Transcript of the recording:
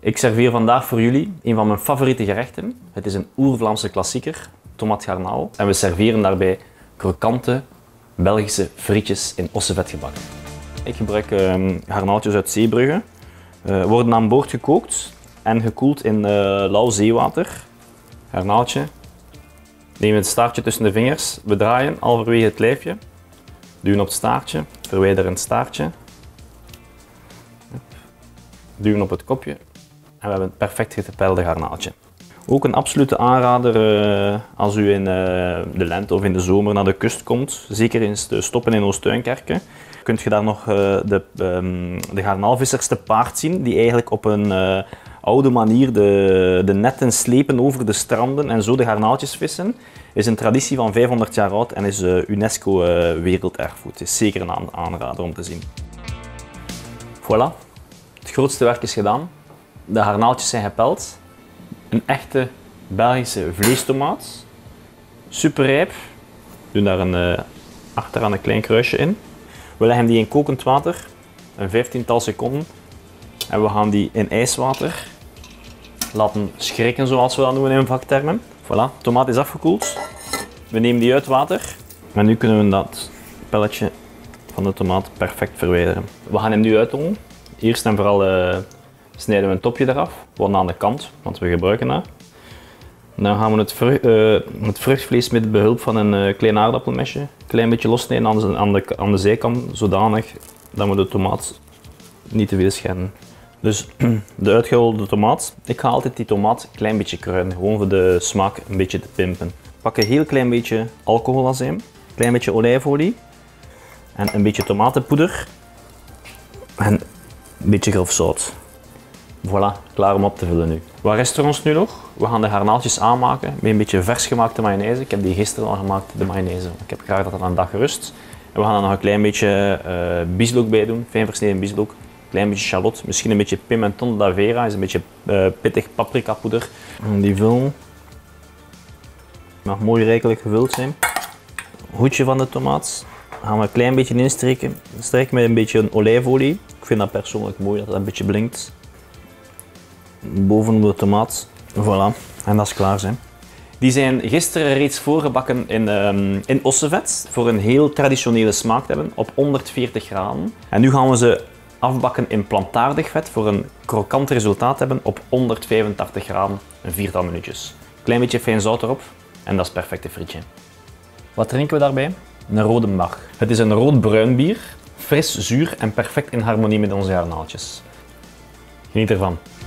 Ik serveer vandaag voor jullie een van mijn favoriete gerechten. Het is een oer-Vlaamse klassieker, tomaat garnaal. En we serveren daarbij krokante Belgische frietjes in ossevet gebakken. Ik gebruik garnaaltjes uit Zeebrugge. Worden aan boord gekookt en gekoeld in lauw zeewater. Garnaaltje. Neem het staartje tussen de vingers, we draaien halverwege het lijfje. Duwen op het staartje, verwijderen het staartje. Duwen op het kopje. En we hebben een perfect getepelde garnaaltje. Ook een absolute aanrader als u in de lente of in de zomer naar de kust komt. Zeker eens te stoppen in Oostuinkerke. Kunt je daar nog de garnaalvissers te paard zien, die eigenlijk op een oude manier de netten slepen over de stranden en zo de garnaaltjes vissen. Is een traditie van 500 jaar oud en is UNESCO werelderfgoed. Het is zeker een aanrader om te zien. Voilà, het grootste werk is gedaan. De garnaaltjes zijn gepeld. Een echte Belgische vleestomaat. Super rijp. We doen daar achteraan een klein kruisje in. We leggen die in kokend water, een 15-tal seconden. En we gaan die in ijswater laten schrikken, zoals we dat noemen in vaktermen. Voilà, de tomaat is afgekoeld. We nemen die uit water. En nu kunnen we dat pelletje van de tomaat perfect verwijderen. We gaan hem nu uitrollen. Eerst en vooral snijden we een topje eraf, gewoon aan de kant, want we gebruiken dat. Dan gaan we het vruchtvlees met behulp van een klein aardappelmesje een klein beetje lossnijden aan de zijkant, zodanig dat we de tomaat niet te veel schenden. Dus de uitgerolde tomaat. Ik ga altijd die tomaat een klein beetje kruiden, gewoon voor de smaak een beetje te pimpen. Pak een heel klein beetje alcoholazijn, een klein beetje olijfolie en een beetje tomatenpoeder en een beetje grof zout. Voilà, klaar om op te vullen nu. Wat rest er ons nu nog? We gaan de garnaaltjes aanmaken met een beetje vers gemaakte mayonaise. Ik heb die gisteren al gemaakt, de mayonaise. Ik heb graag dat een dag gerust. En we gaan er nog een klein beetje bieslook bij doen, fijn versneden bieslook. Een klein beetje shallot, misschien een beetje pimenton da vera, is een beetje pittig paprikapoeder. En die vullen. Mag mooi rijkelijk gevuld zijn. Hoedje van de tomaat. Gaan we een klein beetje insteken. Strijken met een beetje olijfolie. Ik vind dat persoonlijk mooi dat het een beetje blinkt. Boven de tomaat. Voilà. En dat is klaar. Hè. Die zijn gisteren reeds voorgebakken in ossevet. Voor een heel traditionele smaak te hebben. Op 140 graden. En nu gaan we ze afbakken in plantaardig vet. Voor een krokant resultaat te hebben op 185 graden. Een viertal minuutjes. Klein beetje fijn zout erop. En dat is het perfecte frietje. Wat drinken we daarbij? Een rode Mach. Het is een rood-bruin bier. Fris, zuur en perfect in harmonie met onze garnaaltjes. Geniet ervan.